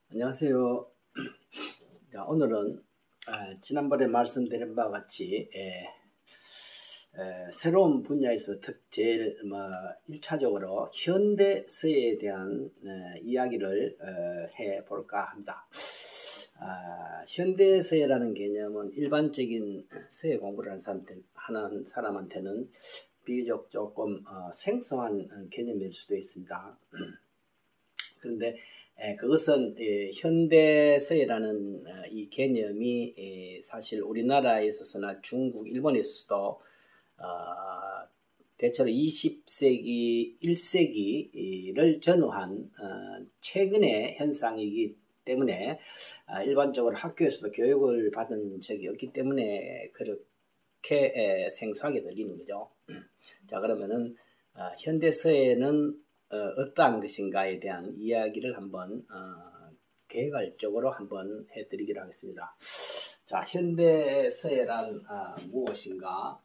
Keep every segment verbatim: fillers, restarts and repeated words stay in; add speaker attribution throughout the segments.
Speaker 1: 안녕하세요. 자, 오늘은 아, 지난번에 말씀드린 바와 같이 에, 에, 새로운 분야에서 특 제일 뭐 일 차적으로 현대서에 대한 에, 이야기를 에, 해볼까 합니다. 아, 현대서예라는 개념은 일반적인 서예 공부를 하는, 사람들, 하는 사람한테는 비교적 조금 어, 생소한 개념일 수도 있습니다. 그런데 그것은 현대서예라는 이 개념이 사실 우리나라에 있어서나 중국, 일본에 있어서도 대체로 이십 세기, 일 세기를 전후한 최근의 현상이기 때문에 일반적으로 학교에서도 교육을 받은 적이 없기 때문에 그렇게 생소하게 들리는 거죠. 자, 그러면은 현대서예는 어, 어떠한 것인가에 대한 이야기를 한번 어, 개괄적으로 한번 해드리기로 하겠습니다. 자, 현대서예란 어, 무엇인가?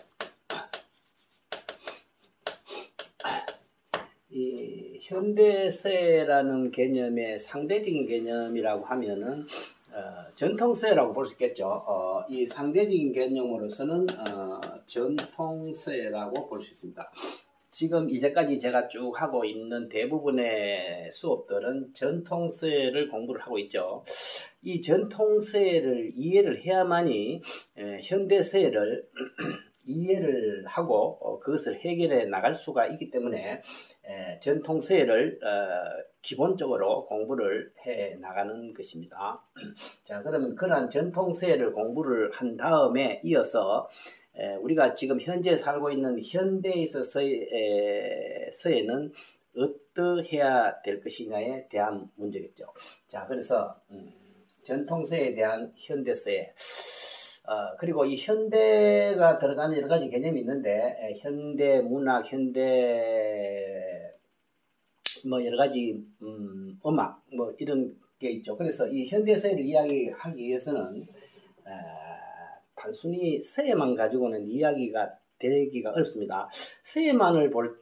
Speaker 1: 이 현대서예라는 개념의 상대적인 개념이라고 하면은 어, 전통서예라고 볼 수 있겠죠. 어, 이 상대적인 개념으로서는 어, 전통서예라고 볼 수 있습니다. 지금 이제까지 제가 쭉 하고 있는 대부분의 수업들은 전통서예를 공부를 하고 있죠. 이 전통서예를 이해를 해야만이 에, 현대서예를 이해를 하고 어, 그것을 해결해 나갈 수가 있기 때문에 에, 전통서예를 어, 기본적으로 공부를 해 나가는 것입니다. 자, 그러면 그러한 전통서예를 공부를 한 다음에 이어서 에, 우리가 지금 현재 살고 있는 현대에 있어서의 서예는 어떠해야 될 것이냐에 대한 문제겠죠. 자, 그래서 음, 전통서예에 대한 현대서예. 어, 그리고 이 현대가 들어가는 여러 가지 개념이 있는데 에, 현대 문학, 현대 뭐 여러 가지 음, 음악 뭐 이런 게 있죠. 그래서 이 현대서예를 이야기하기 위해서는 에, 단순히 서예만 가지고는 이야기가 되기가 어렵습니다. 서예만을 볼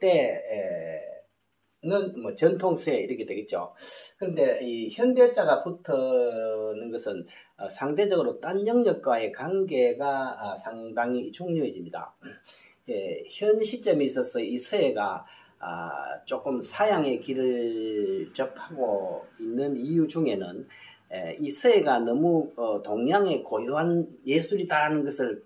Speaker 1: 때는 뭐 전통서예 이렇게 되겠죠. 그런데 이 현대자가 붙는 것은 상대적으로 딴 영역과의 관계가 상당히 중요해집니다. 예, 현 시점에 있어서 이 서예가 아, 조금 사양의 길을 접하고 있는 이유 중에는 에, 이 서예가 너무 어, 동양의 고유한 예술이다라는 것을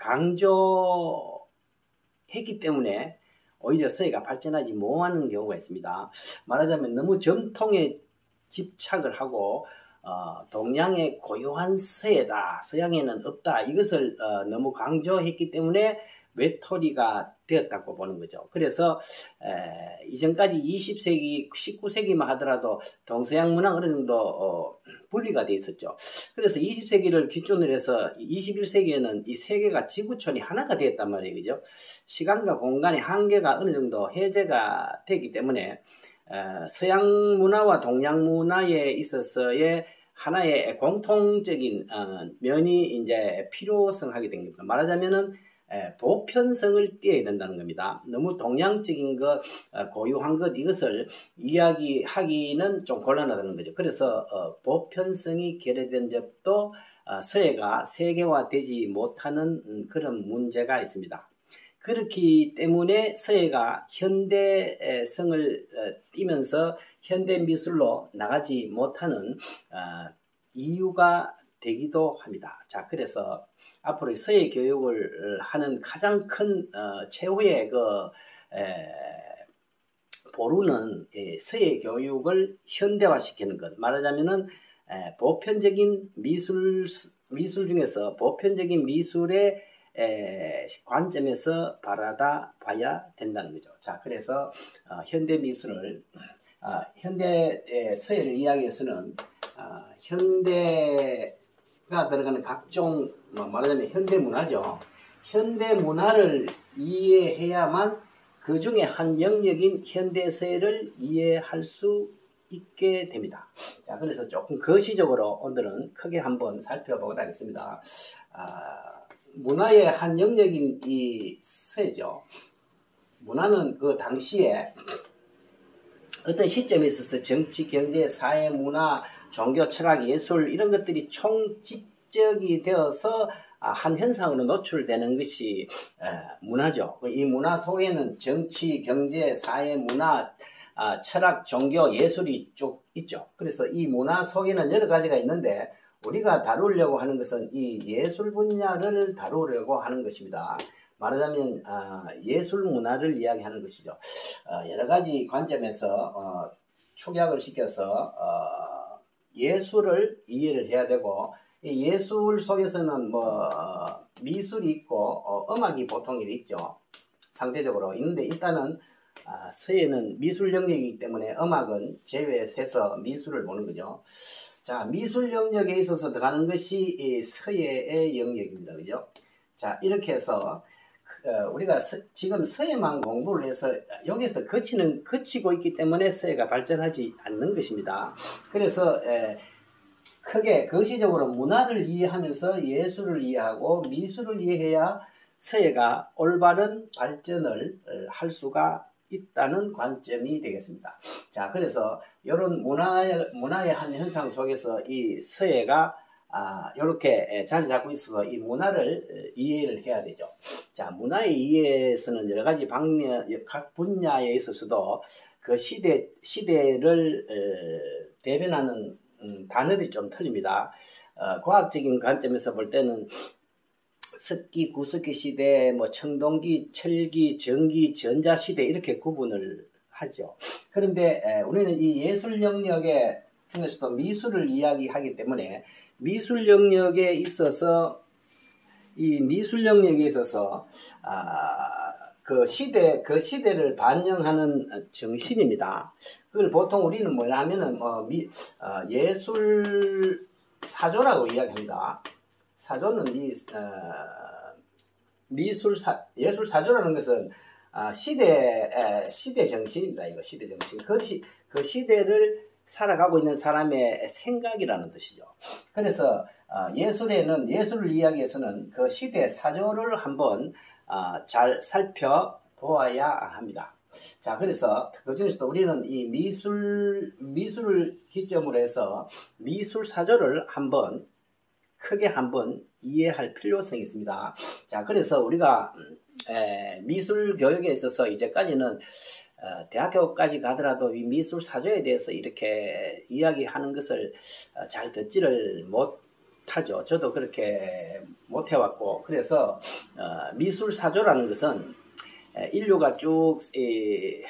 Speaker 1: 강조했기 때문에 오히려 서예가 발전하지 못하는 경우가 있습니다. 말하자면 너무 정통에 집착을 하고 어, 동양의 고유한 서예다, 서양에는 없다, 이것을 어, 너무 강조했기 때문에 외톨이가 되었다고 보는 거죠. 그래서 에, 이전까지 이십 세기, 십구 세기만 하더라도 동서양 문화가 어느 정도 어, 분리가 돼 있었죠. 그래서 이십 세기를 기준으로 해서 이십일 세기에는 이 세계가 지구촌이 하나가 되었단 말이에요. 그죠? 시간과 공간의 한계가 어느 정도 해제가 되기 때문에 어, 서양 문화와 동양 문화에 있어서의 하나의 공통적인 어, 면이 이제 필요성하게 된 겁니다. 말하자면은 에, 보편성을 띄어야 된다는 겁니다. 너무 동양적인 것, 어, 고유한 것 이것을 이야기하기는 좀 곤란하다는 거죠. 그래서 어, 보편성이 결여된 점도 어, 서예가 세계화되지 못하는 음, 그런 문제가 있습니다. 그렇기 때문에 서예가 현대성을 어, 띠면서 현대미술로 나가지 못하는 어, 이유가 되기도 합니다. 자, 그래서 앞으로 서예 교육을 하는 가장 큰 어, 최후의 그 에, 보루는 예, 서예 교육을 현대화시키는 것. 말하자면은 에, 보편적인 미술 미술 중에서 보편적인 미술의 에, 관점에서 바라다 봐야 된다는 거죠. 자, 그래서 어, 현대 미술을 어, 현대 서예를 이야기해서는 어, 현대가 들어가는 각종 뭐 말하자면 현대 문화죠. 현대 문화를 이해해야만 그 중에 한 영역인 현대 서예를 이해할 수 있게 됩니다. 자, 그래서 조금 거시적으로 오늘은 크게 한번 살펴보도록 하겠습니다. 아, 문화의 한 영역인 이 서예죠. 문화는 그 당시에 어떤 시점에 있어서 정치, 경제, 사회, 문화, 종교, 철학, 예술 이런 것들이 총집적이 되어서 한 현상으로 노출되는 것이 문화죠. 이 문화 속에는 정치, 경제, 사회, 문화, 철학, 종교, 예술이 쭉 있죠. 그래서 이 문화 속에는 여러 가지가 있는데 우리가 다루려고 하는 것은 이 예술 분야를 다루려고 하는 것입니다. 말하자면 예술 문화를 이야기하는 것이죠. 여러 가지 관점에서 축약을 시켜서 예술을 이해를 해야 되고 예술 속에서는 뭐 미술이 있고 음악이 보통 있죠. 상대적으로 있는데 일단은 서예는 미술 영역이기 때문에 음악은 제외해서 미술을 보는 거죠. 자, 미술 영역에 있어서 들어가는 것이 서예의 영역입니다. 그죠? 자, 이렇게 해서 우리가 서, 지금 서예만 공부를 해서 여기서 거치는, 거치고 있기 때문에 서예가 발전하지 않는 것입니다. 그래서 에, 크게 거시적으로 문화를 이해하면서 예술을 이해하고 미술을 이해해야 서예가 올바른 발전을 할 수가 있다는 관점이 되겠습니다. 자, 그래서 이런 문화의, 문화의 한 현상 속에서 이 서예가 아, 이렇게 자리 잡고 있어서 이 문화를 이해를 해야 되죠. 자, 문화의 이해에서는 여러 가지 방면, 각 분야에 있어서도 그 시대, 시대를 에, 대변하는 음, 단어들이 좀 틀립니다. 어, 과학적인 관점에서 볼 때는 석기, 구석기 시대, 뭐 청동기, 철기, 전기, 전자 시대 이렇게 구분을 하죠. 그런데 에, 우리는 이 예술 영역에 중에서도 미술을 이야기하기 때문에 미술 영역에 있어서 이 미술 영역에 있어서 아, 그 시대 그 시대를 반영하는 정신입니다. 그걸 보통 우리는 뭐냐 하면은 뭐 미, 어, 예술 사조라고 이야기합니다. 사조는 이 어, 미술 사 예술 사조라는 것은 아, 시대 에, 시대 정신입니다. 이거 시대 정신. 그, 시, 그 시대를 살아가고 있는 사람의 생각이라는 뜻이죠. 그래서 어, 예술에는 예술을 이야기해서는 그 시대 사조를 한번 어, 잘 살펴보아야 합니다. 자, 그래서 그 중에서도 우리는 이 미술 미술을 기점으로 해서 미술 사조를 한번 크게 한번 이해할 필요성이 있습니다. 자, 그래서 우리가 에, 미술 교육에 있어서 이제까지는 어, 대학교까지 가더라도 이 미술 사조에 대해서 이렇게 이야기하는 것을 어, 잘 듣지를 못하죠. 저도 그렇게 못 해왔고, 그래서 어, 미술 사조라는 것은 에, 인류가 쭉 이,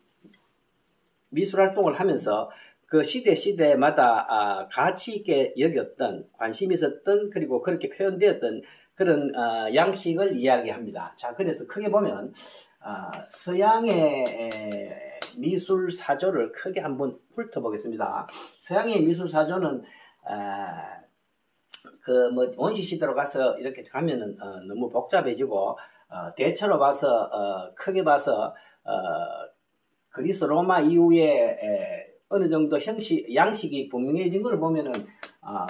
Speaker 1: 미술 활동을 하면서 그 시대 시대마다 아, 가치 있게 여겼던, 관심 있었던, 그리고 그렇게 표현되었던 그런 어, 양식을 이야기합니다. 자, 그래서 크게 보면 아, 서양의 에, 미술 사조를 크게 한번 훑어보겠습니다. 서양의 미술 사조는 아, 그 뭐 원시 시대로 가서 이렇게 가면은 어, 너무 복잡해지고 어, 대체로 봐서 어, 크게 봐서 어, 그리스 로마 이후에 에, 어느 정도 형식 양식이 분명해진 걸 보면은 어,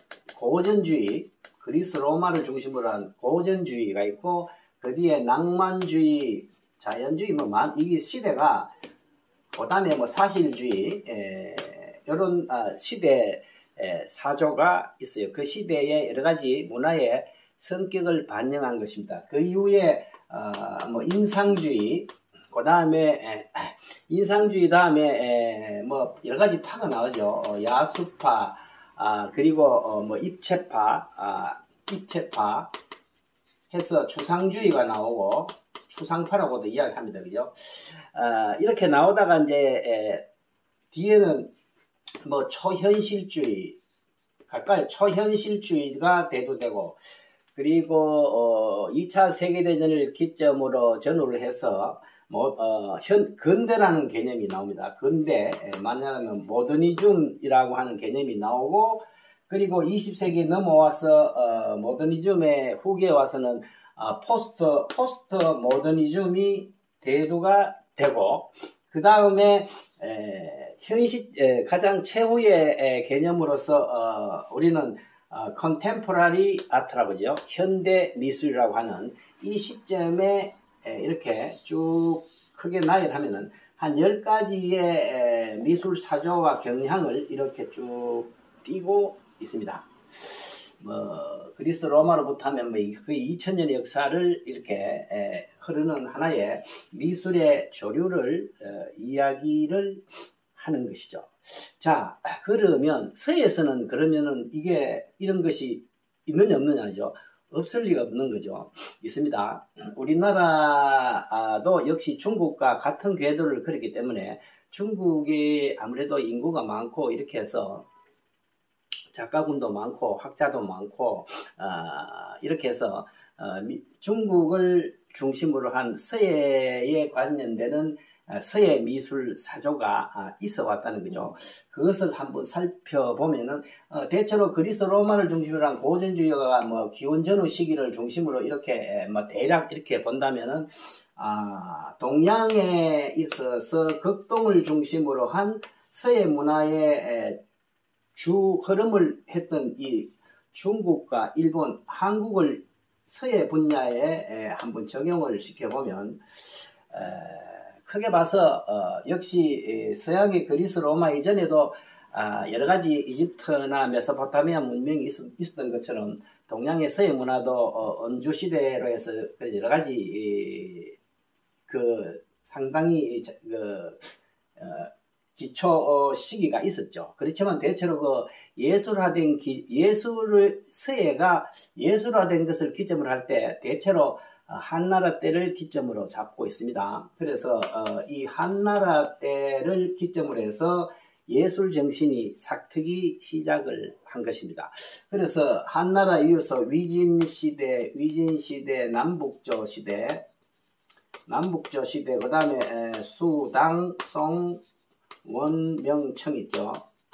Speaker 1: 고전주의 그리스 로마를 중심으로 한 고전주의가 있고 그 뒤에 낭만주의 자연주의 뭐 이게 시대가 그다음에 뭐 사실주의 에, 이런 아, 시대 에, 사조가 있어요. 그 시대의 여러 가지 문화의 성격을 반영한 것입니다. 그 이후에 어, 뭐 인상주의 그다음에 인상주의 다음에 에, 뭐 여러 가지 파가 나오죠. 어, 야수파 아, 그리고 어, 뭐 입체파 아, 입체파 해서 추상주의가 나오고 추상파라고도 이야기합니다. 그죠? 어, 이렇게 나오다가 이제 에, 뒤에는 뭐 초현실주의 가까이 초현실주의가 대두되고 그리고 어, 이 차 세계대전을 기점으로 전후를 해서 뭐, 어, 현, 근대라는 개념이 나옵니다. 근대, 만약하면 모더니즘이라고 하는 개념이 나오고, 그리고 이십 세기 넘어와서, 어, 모더니즘의 후기에 와서는, 어, 포스트, 포스트 모더니즘이 대두가 되고, 그 다음에, 현실, 에, 가장 최후의 에, 개념으로서, 어, 우리는, 어, 컨템포러리 아트라고 하죠. 현대 미술이라고 하는 이 시점에 이렇게 쭉 크게 나열하면은 한 열 가지의 미술 사조와 경향을 이렇게 쭉 띄고 있습니다. 뭐 그리스 로마로부터 하면 뭐 거의 이천 년의 역사를 이렇게 에, 흐르는 하나의 미술의 조류를 어, 이야기를 하는 것이죠. 자, 그러면 서예에서는 그러면은 이게 이런 것이 있느냐 없느냐죠. 없을 리가 없는 거죠. 있습니다. 우리나라도 역시 중국과 같은 궤도를 그렸기 때문에 중국이 아무래도 인구가 많고 이렇게 해서 작가군도 많고 학자도 많고 어, 이렇게 해서 어, 미, 중국을 중심으로 한 서예에 관련되는 서예 미술 사조가 있어 왔다는 거죠. 그것을 한번 살펴보면은 어, 대체로 그리스 로마를 중심으로 한 고전주의가 뭐 기원 전후 시기를 중심으로 이렇게 뭐 대략 이렇게 본다면은 아, 동양에 있어서 극동을 중심으로 한 서예 문화의 주 흐름을 했던 이 중국과 일본, 한국을 서예 분야에 한번 적용을 시켜보면 에, 크게 봐서 어, 역시 서양의 그리스 로마 이전에도 아, 여러 가지 이집트나 메소포타미아 문명이 있, 있었던 것처럼 동양의 서예 문화도 어, 언주 시대로 해서 여러 가지 이, 그 상당히 그 어, 기초 어, 시기가 있었죠. 그렇지만 대체로 그 예술화된 기, 예술을 서예가 예술화된 것을 기점으로 할 때 대체로 한나라 때를 기점으로 잡고 있습니다. 그래서 어, 이 한나라 때를 기점으로 해서 예술 정신이 삭트기 시작을 한 것입니다. 그래서 한나라 이어서 위진 시대, 위진 시대, 남북조 시대, 남북조 시대, 그 다음에 수당, 송, 원, 명, 청 있죠.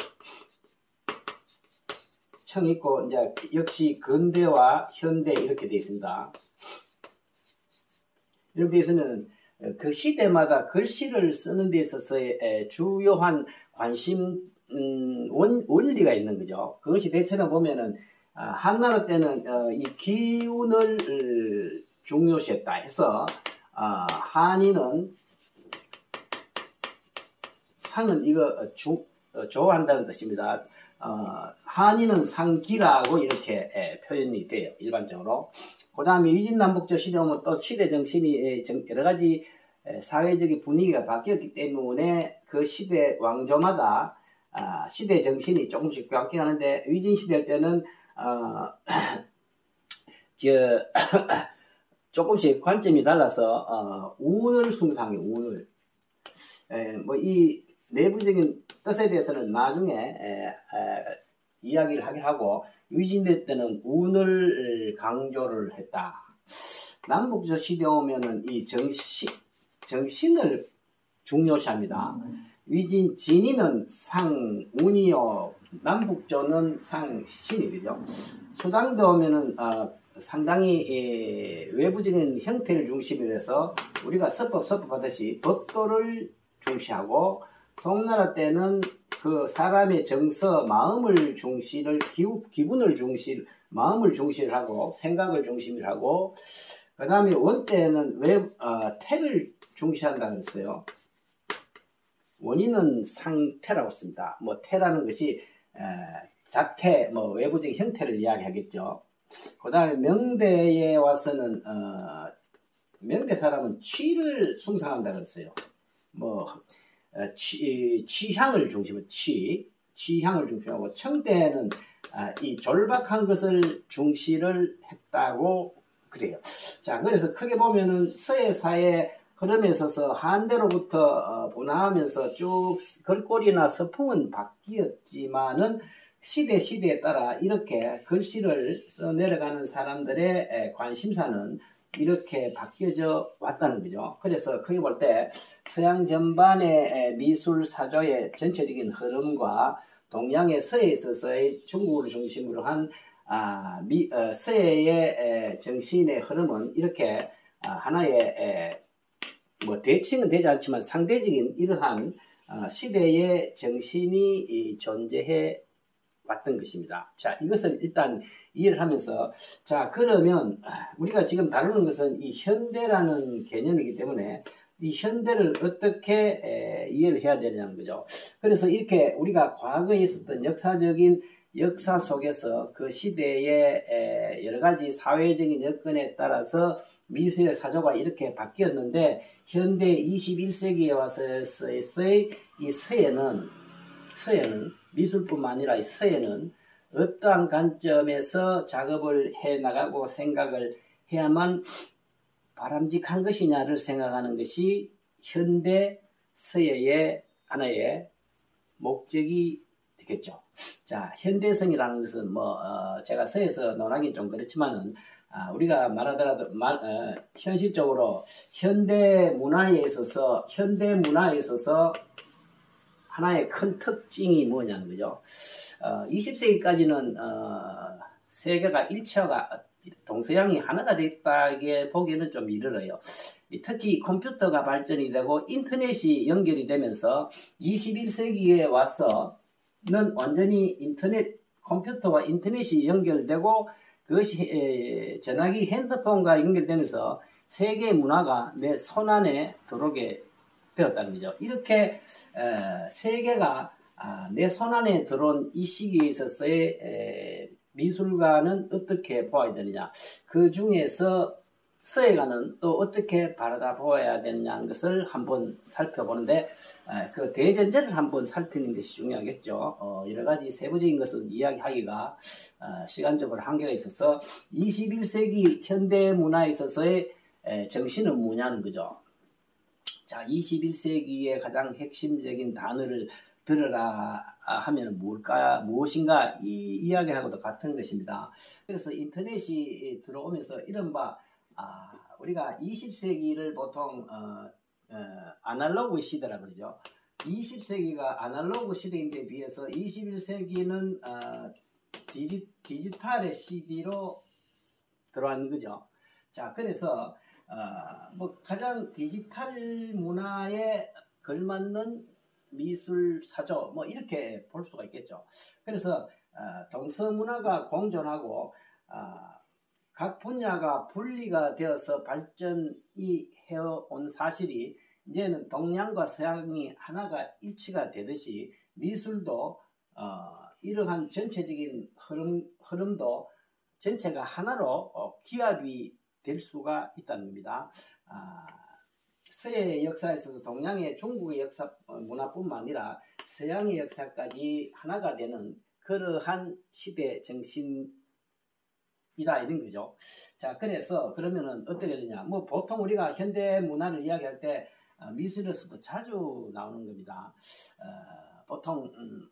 Speaker 1: 청 있고 이제 역시 근대와 현대 이렇게 되어 있습니다. 이렇게 해서는 그 시대마다 글씨를 쓰는 데 있어서의 주요한 관심 음, 원, 원리가 있는 거죠. 그것이 대체로 보면은 아, 한나라 때는 어, 이 기운을 어, 중요시했다 해서 아, 한인은 상은 이거 주, 어, 좋아한다는 뜻입니다. 어, 한인은 상기라고 이렇게 예, 표현이 돼요. 일반적으로. 그 다음에 위진남북조 시대 오면 또 시대 정신이 여러 가지 사회적인 분위기가 바뀌었기 때문에 그 시대 왕조마다 아, 시대 정신이 조금씩 바뀌어가는데 위진 시대 때는 어, 저 조금씩 관점이 달라서 어, 운을 숭상해 운을 뭐 이 내부적인 뜻에 대해서는 나중에 에, 에, 이야기를 하긴 하고 위진대 때는 운을 강조를 했다. 남북조 시대 오면은 이 정신, 정신을 중요시합니다. 위진, 진이는 상, 운이요. 남북조는 상, 신이 되죠. 수당도 오면은, 어, 상당히, 에, 외부적인 형태를 중심으로 해서 우리가 서법, 서법 하듯이 법도를 중시하고, 송나라 때는 그 사람의 정서, 마음을 중시를, 기우, 기분을 중시, 마음을 중시를 하고, 생각을 중심을 하고, 그 다음에 원 때는 왜, 어, 태를 중시한다 그랬어요. 원인은 상태라고 씁니다. 뭐, 태라는 것이, 에, 자태, 뭐, 외부적인 형태를 이야기하겠죠. 그 다음에 명대에 와서는, 어, 명대 사람은 취를 숭상한다 그랬어요. 뭐, 취, 취향을 중심으로 취, 취향을 중심하고 청대는 아, 이 절박한 것을 중시를 했다고 그래요. 자, 그래서 크게 보면은 서예 사회 흐름에 있어서 한대로부터 어, 분화하면서 쭉 글꼴이나 서풍은 바뀌었지만은 시대 시대에 따라 이렇게 글씨를 써 내려가는 사람들의 에, 관심사는 이렇게 바뀌어져 왔다는 거죠. 그래서 크게 볼 때 서양 전반의 미술 사조의 전체적인 흐름과 동양의 서예에 있어서의 중국을 중심으로 한 아, 미, 어, 서예의 에, 정신의 흐름은 이렇게 아, 하나의 에, 뭐 대칭은 되지 않지만 상대적인 이러한 어, 시대의 정신이 이, 존재해 왔던 것입니다. 자, 이것을 일단 이해를 하면서 자, 그러면 우리가 지금 다루는 것은 이 현대라는 개념이기 때문에 이 현대를 어떻게 에, 이해를 해야 되냐는 거죠. 그래서 이렇게 우리가 과거에 있었던 역사적인 역사 속에서 그 시대의 에, 여러 가지 사회적인 여건에 따라서 미술의 사조가 이렇게 바뀌었는데 현대 이십일 세기에 와서의 이 서예는 서예는 미술뿐만 아니라 이 서예는 어떠한 관점에서 작업을 해 나가고 생각을 해야만 바람직한 것이냐를 생각하는 것이 현대 서예의 하나의 목적이 되겠죠. 자, 현대성이라는 것은 뭐 어, 제가 서에서 논하기 좀 그렇지만은 아, 우리가 말하더라도 말, 어, 현실적으로 현대 문화에 있어서 현대 문화에 있어서 하나의 큰 특징이 뭐냐는 거죠. 어, 이십 세기까지는 어, 세계가 일체화가 동서양이 하나가 됐다게 보기에는 좀 이르러요. 특히 컴퓨터가 발전이 되고 인터넷이 연결이 되면서 이십일 세기에 와서는 완전히 인터넷 컴퓨터와 인터넷이 연결되고 그것이 전화기 핸드폰과 연결되면서 세계 문화가 내 손안에 들어오게 되었다는 거죠. 이렇게 세계가 내 손안에 들어온 이 시기에 있어서의 미술가는 어떻게 보아야 되느냐, 그 중에서 서예가는 또 어떻게 바라다 보아야 되느냐 하는 것을 한번 살펴보는데 그 대전제를 한번 살피는 것이 중요하겠죠. 어, 여러 가지 세부적인 것은 이야기하기가 어, 시간적으로 한계가 있어서 이십일 세기 현대 문화에 있어서의 에, 정신은 뭐냐는 거죠. 자, 이십일 세기의 가장 핵심적인 단어를 들으라 하면 뭘까, 무엇인가 이 이야기하고도 같은 것입니다. 그래서 인터넷이 들어오면서 이른바 아, 우리가 이십 세기를 보통 어, 어, 아날로그 시대라 그러죠. 이십 세기가 아날로그 시대인데 비해서 이십일 세기는 어, 디지, 디지털의 시대로 들어왔는 거죠. 자, 그래서 어, 뭐 가장 디지털 문화에 걸맞는 미술 사조 뭐 이렇게 볼 수가 있겠죠. 그래서 어, 동서 문화가 공존하고 어, 각 분야가 분리가 되어서 발전이 해온 사실이 이제는 동양과 서양이 하나가 일치가 되듯이 미술도 어, 이러한 전체적인 흐름, 흐름도 전체가 하나로 어, 기합이 될 수가 있다는 겁니다. 아, 서예의 역사에서도 동양의 중국의 역사 문화뿐만 아니라 서양의 역사까지 하나가 되는 그러한 시대 정신이다 이런 거죠. 자, 그래서 그러면은 어떻게 되냐? 뭐 보통 우리가 현대 문화를 이야기할 때 어, 미술에서도 자주 나오는 겁니다. 어, 보통 음,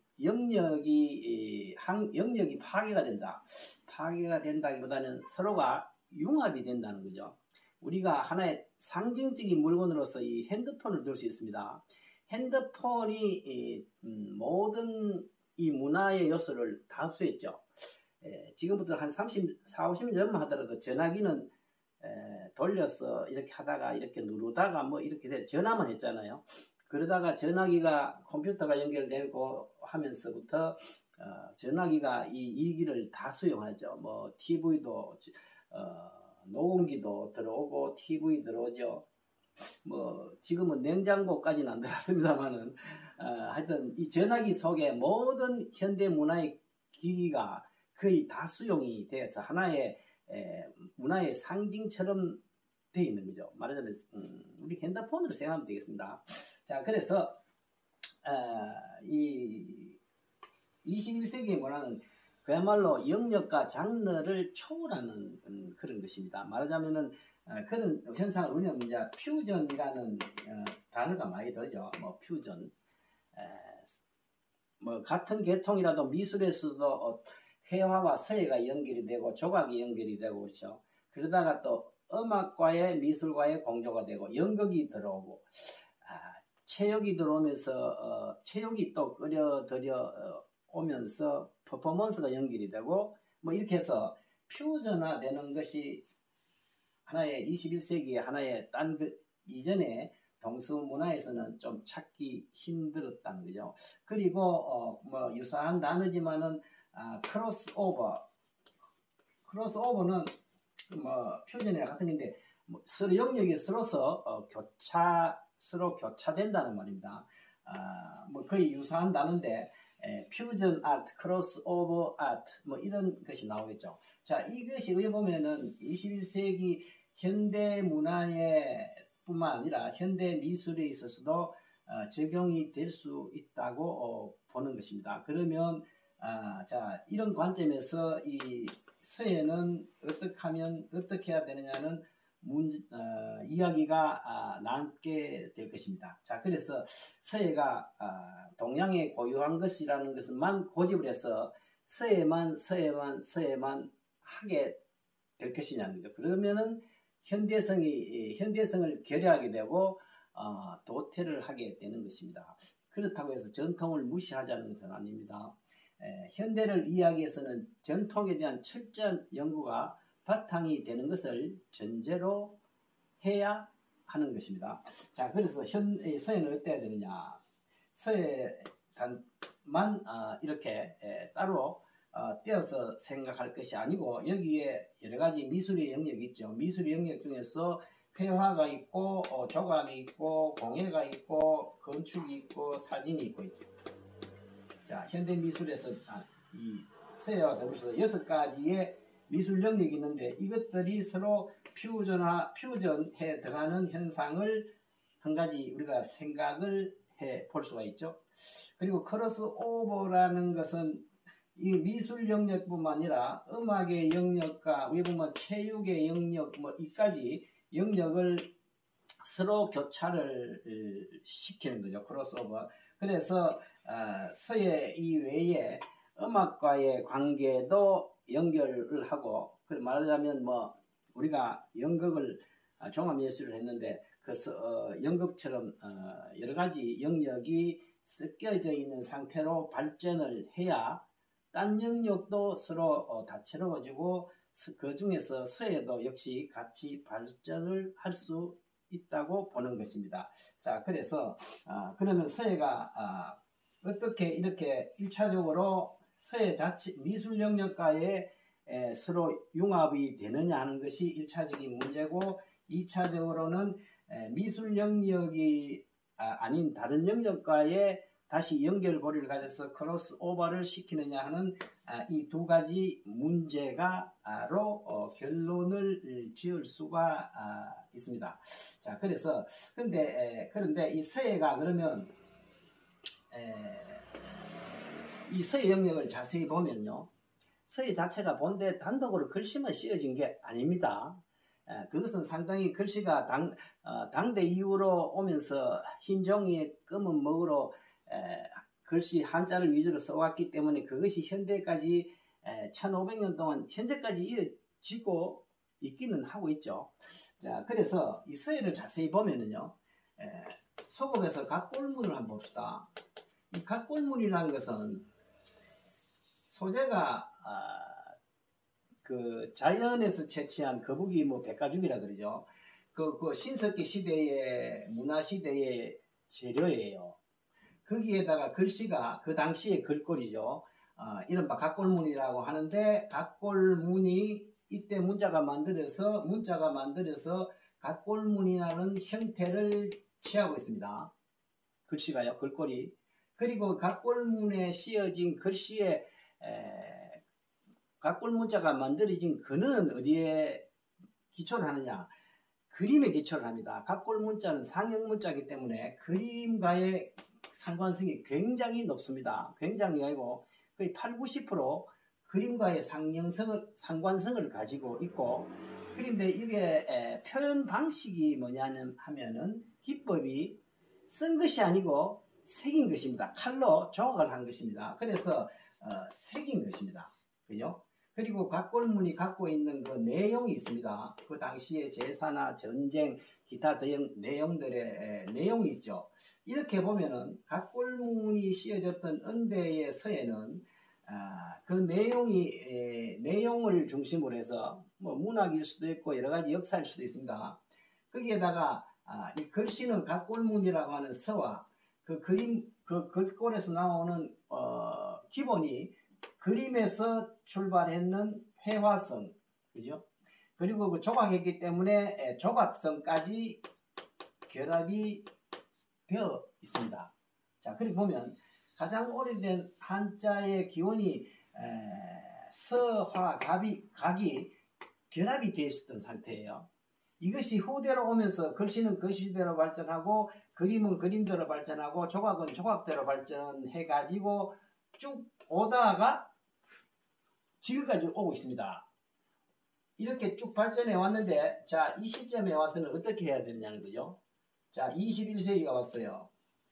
Speaker 1: 영역이 한 영역이 파괴가 된다. 파괴가 된다기보다는 서로가 융합이 된다는 거죠. 우리가 하나의 상징적인 물건으로서 이 핸드폰을 들 수 있습니다. 핸드폰이 이, 음, 모든 이 문화의 요소를 다 흡수했죠. 에, 지금부터 한 삼십, 사오십 년 전만 하더라도 전화기는 에, 돌려서 이렇게 하다가 이렇게 누르다가 뭐 이렇게 돼 전화만 했잖아요. 그러다가 전화기가 컴퓨터가 연결되고 하면서부터 어, 전화기가 이 이기를 다 수용하죠. 뭐 티비도 어, 녹음기도 들어오고 티비 들어오죠. 뭐 지금은 냉장고까지는 안 들어왔습니다만은 어, 하여튼 이 전화기 속에 모든 현대 문화의 기기가 거의 다 수용이 돼서 하나의 에, 문화의 상징처럼 되어 있는 거죠. 말하자면 음, 우리 핸드폰으로 생각하면 되겠습니다. 자, 그래서 어, 이 이십일 세기의 문화는 그야말로 영역과 장르를 초월하는 음, 그런 것입니다. 말하자면은 어, 그런 현상을 우리는 이제 퓨전이라는 어, 단어가 많이 들죠. 뭐 퓨전, 에, 뭐 같은 계통이라도 미술에서도 어, 회화와 서예가 연결이 되고 조각이 연결이 되고 그렇죠. 그러다가 또 음악과의 미술과의 공조가 되고 연극이 들어오고 아, 체육이 들어오면서 어, 체육이 또 끌어들여 어, 오면서 퍼포먼스가 연결이 되고 뭐 이렇게 해서 퓨전화되는 것이 하나의 이십일 세기의 하나의 딴 그 이전에 동서 문화에서는 좀 찾기 힘들었다는 거죠. 그리고 어, 뭐 유사한 단어지만은 아, 크로스오버 크로스오버는 뭐 퓨전이랑 같은 건데 뭐 서로 영역이 서로서 어, 교차 서로 교차된다는 말입니다. 아, 뭐 거의 유사한 단어인데 퓨전 아트, 크로스 오버 아트 뭐 이런 것이 나오겠죠. 자, 이것이 어떻게 보면은 이십일 세기 현대 문화에 뿐만 아니라 현대 미술에 있어서도 어, 적용이 될 수 있다고 어, 보는 것입니다. 그러면 아, 자, 이런 관점에서 이 서예는 어떻게 하면 어떻게 해야 되느냐는 문, 어, 이야기가 아, 남게 될 것입니다. 자, 그래서 서예가 아, 동양에 고유한 것이라는 것만 고집을 해서 서예만 서예만 서예만 하게 될 것이냐는 거. 그러면은 현대성이 현대성을 결여하게 되고 어, 도태를 하게 되는 것입니다. 그렇다고 해서 전통을 무시하자는 것은 아닙니다. 에, 현대를 이야기해서는 전통에 대한 철저한 연구가 바탕이 되는 것을 전제로 해야 하는 것입니다. 자, 그래서 현 서예는 어때야 되느냐? 서예단만 어, 이렇게 에, 따로 어, 떼어서 생각할 것이 아니고 여기에 여러 가지 미술의 영역이 있죠. 미술의 영역 중에서 회화가 있고 어, 조각이 있고 공예가 있고 건축이 있고 사진이 있고 있죠. 자, 현대 미술에서 아, 이 서예와 더불어서 여섯 가지의 미술 영역이 있는데 이것들이 서로 퓨전화, 퓨전해 들어가는 현상을 한 가지 우리가 생각을 해 볼 수가 있죠. 그리고 크로스 오버라는 것은 이 미술 영역뿐만 아니라 음악의 영역과 우리 보면 체육의 영역 뭐 이까지 영역을 서로 교차를 시키는 거죠. 크로스오버. 그래서 어, 서예 이외에 음악과의 관계도 연결을 하고, 말하자면 뭐 우리가 연극을 종합예술을 했는데 그 어, 연극처럼 어, 여러 가지 영역이 섞여져 있는 상태로 발전을 해야 딴 영역도 서로 어, 다채로워지고 그 중에서 서예도 역시 같이 발전을 할 수 있다고 보는 것입니다. 자, 그래서 아, 그러면 서예가 아, 어떻게 이렇게 일차적으로 서예 자체 미술 영역과의 에, 서로 융합이 되느냐 하는 것이 일차적인 문제고, 이차적으로는 에, 미술 영역이 아, 아닌 다른 영역과의 다시 연결고리를 가져서 크로스 오버를 시키느냐 하는 아, 이 두 가지 문제가로 어, 결론을 지을 수가 아, 있습니다. 자, 그래서 근데 에, 그런데 이 서예가 그러면 에, 이 서예 영역을 자세히 보면요, 서예 자체가 본데 단독으로 글씨만 씌어진 게 아닙니다. 에, 그것은 상당히 글씨가 당, 어, 당대 이후로 오면서 흰 종이에 검은 먹으로 에, 글씨 한자를 위주로 써왔기 때문에 그것이 현대까지 에, 천오백 년 동안 현재까지 이어지고 있기는 하고 있죠. 자, 그래서 이 서예를 자세히 보면은요, 에, 소급에서 각골문을 한번 봅시다. 이 각골문이라는 것은 소재가 아, 그 자연에서 채취한 거북이 뭐 백가죽이라 그러죠. 그, 그 신석기 시대의 문화 시대의 재료예요. 거기에다가 글씨가 그 당시의 글꼴이죠. 어, 이른바 각골문이라고 하는데, 각골문이 이때 문자가 만들어서 문자가 만들어서 각골문이라는 형태를 취하고 있습니다. 글씨가요, 글꼴이. 그리고 각골문에 씌어진 글씨에 에, 각골문자가 만들어진 근원은 어디에 기초를 하느냐? 그림에 기초를 합니다. 각골문자는 상형문자이기 때문에 그림과의 상관성이 굉장히 높습니다. 굉장히 아니고 거의 팔, 구십 퍼센트 그림과의 상형성을, 상관성을 가지고 있고, 그런데 이게 에, 표현 방식이 뭐냐면 하면은 기법이 쓴 것이 아니고 새긴 것입니다. 칼로 조각을 한 것입니다. 그래서 어, 새긴 것입니다. 그죠? 그리고 각골문이 갖고 있는 그 내용이 있습니다. 그 당시의 제사나 전쟁, 기타 대형 내용들의 에, 내용이 있죠. 이렇게 보면은 각골문이 씌어졌던 은대의 서예는 아, 그 내용이 에, 내용을 중심으로 해서 뭐 문학일 수도 있고 여러 가지 역사일 수도 있습니다. 거기에다가 아, 이 글씨는 각골문이라고 하는 서와 그 그림 그 글꼴에서 나오는 어, 기본이 그림에서 출발했는 회화성, 그죠? 그리고 그 조각했기 때문에 조각성까지 결합이 되어 있습니다. 자, 그리고 보면 가장 오래된 한자의 기원이 서화 갑이 각이 결합이 되어 있었던 상태예요. 이것이 후대로 오면서 글씨는 글씨대로 발전하고 그림은 그림대로 발전하고 조각은 조각대로 발전해 가지고 쭉 오다가 지금까지 오고 있습니다. 이렇게 쭉 발전해 왔는데, 자, 이 시점에 와서는 어떻게 해야 되느냐는 거죠. 자, 이십일 세기가 왔어요.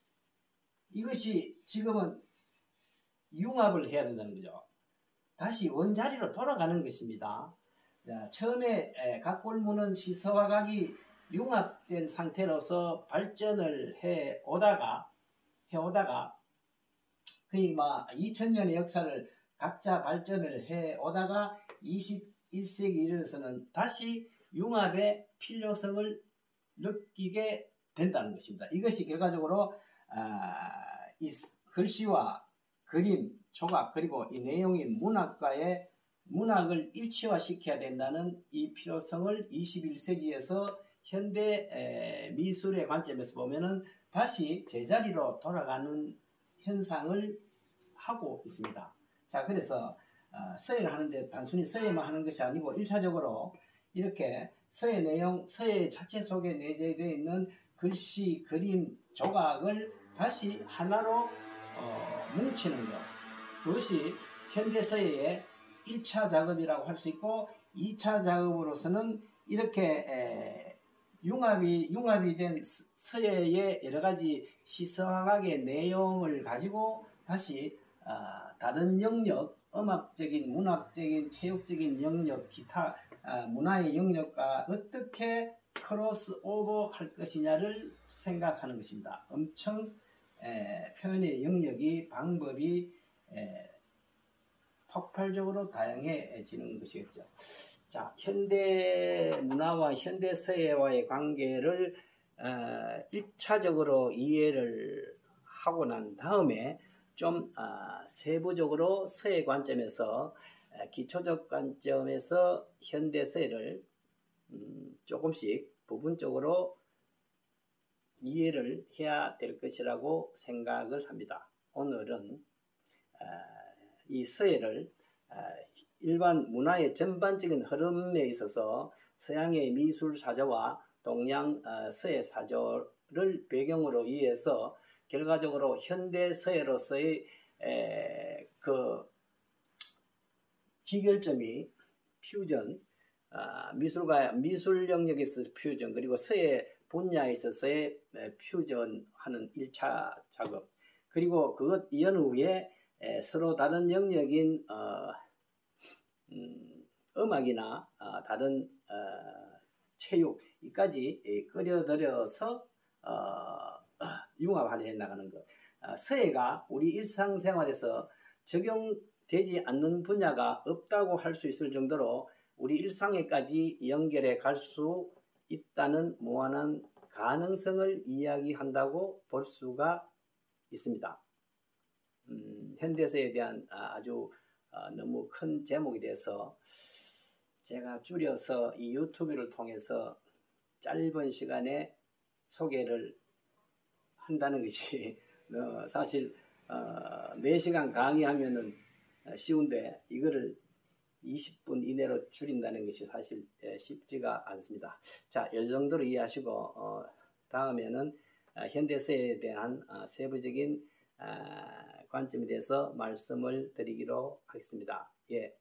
Speaker 1: 이것이 지금은 융합을 해야 된다는 거죠. 다시 원자리로 돌아가는 것입니다. 자, 처음에 각골문은 시서와 각이 융합된 상태로서 발전을 해 오다가, 해 오다가, 거의 막 이천 년의 역사를 각자 발전을 해 오다가 이십일 세기 이르러서는 다시 융합의 필요성을 느끼게 된다는 것입니다. 이것이 결과적으로 아, 이 글씨와 그림, 조각, 그리고 이 내용인 문학과의 문학을 일치화시켜야 된다는 이 필요성을 이십일 세기에서 현대 미술의 관점에서 보면은 다시 제자리로 돌아가는 현상을 하고 있습니다. 자, 그래서 서예를 하는데 단순히 서예만 하는 것이 아니고 일 차적으로 이렇게 서예 내용, 서예 자체 속에 내재되어 있는 글씨, 그림, 조각을 다시 하나로 어, 뭉치는 것. 그것이 현대 서예의 일 차 작업이라고 할 수 있고, 이 차 작업으로서는 이렇게 에, 융합이, 융합이 된 서예의 여러 가지 시서학의 내용을 가지고 다시 어, 다른 영역, 음악적인, 문학적인, 체육적인 영역, 기타 어, 문화의 영역과 어떻게 크로스 오버 할 것이냐를 생각하는 것입니다. 엄청 에, 표현의 영역이, 방법이 에, 폭발적으로 다양해지는 것이겠죠. 자, 현대 문화와 현대 서예와의 관계를 어, 일 차적으로 이해를 하고 난 다음에 좀 어, 세부적으로 서예 관점에서 어, 기초적 관점에서 현대 서예를 음, 조금씩 부분적으로 이해를 해야 될 것이라고 생각을 합니다. 오늘은 어, 이 서예를 어, 일반 문화의 전반적인 흐름에 있어서 서양의 미술 사조와 동양 어, 서예 사조를 배경으로 이해해서 결과적으로 현대 서예로서의 에, 그 기결점이 퓨전, 어, 미술과 미술 영역에서 퓨전, 그리고 서예 분야에 있어서의 퓨전하는 일 차 작업, 그리고 그것 이연후에 에, 서로 다른 영역인 어, 음, 음악이나 어, 다른 어, 체육 이까지 에, 끌어들여서 어, 융합해 나가는 것. 어, 서예가 우리 일상생활에서 적용되지 않는 분야가 없다고 할 수 있을 정도로 우리 일상에까지 연결해 갈 수 있다는 무한한 가능성을 이야기한다고 볼 수가 있습니다. 음, 현대서에 대한 아주 어, 너무 큰 제목이 돼서 제가 줄여서 이 유튜브를 통해서 짧은 시간에 소개를 한다는 것이 어, 사실 어, 네 시간 강의하면은 쉬운데 이거를 이십 분 이내로 줄인다는 것이 사실 쉽지가 않습니다. 자, 이 정도로 이해하시고 어, 다음에는 현대서에 대한 어, 세부적인 어, 관점에 대해서 말씀을 드리기로 하겠습니다. 예.